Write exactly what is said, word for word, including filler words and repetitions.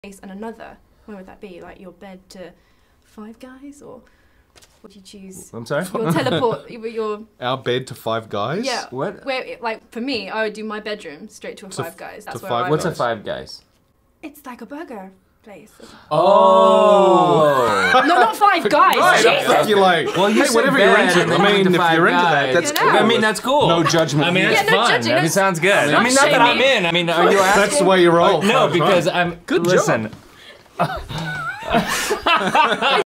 place and another, where would that be? Like your bed to Five Guys, or would you choose? I'm sorry? Your teleport, your... Our bed to Five Guys? Yeah. What? Where, like, for me, I would do my bedroom straight to a To Five Guys. That's to where Five I What's would. a Five Guys? It's like a burger place. Oh! No, not Five Guys. Right, Jesus. I you're like, Well, you hey, said whatever you're bed, into. and then I you mean, went if to Five you're into that, Guys. that's You cool. know. I mean, that's cool. No judgment. I mean, here. that's Yeah, no fun. judging, I mean, that's- sounds good. Not I mean, not that I'm shaming. in. I mean, are you asking? That's the way you roll. No, Right. because I'm. Good listen, job.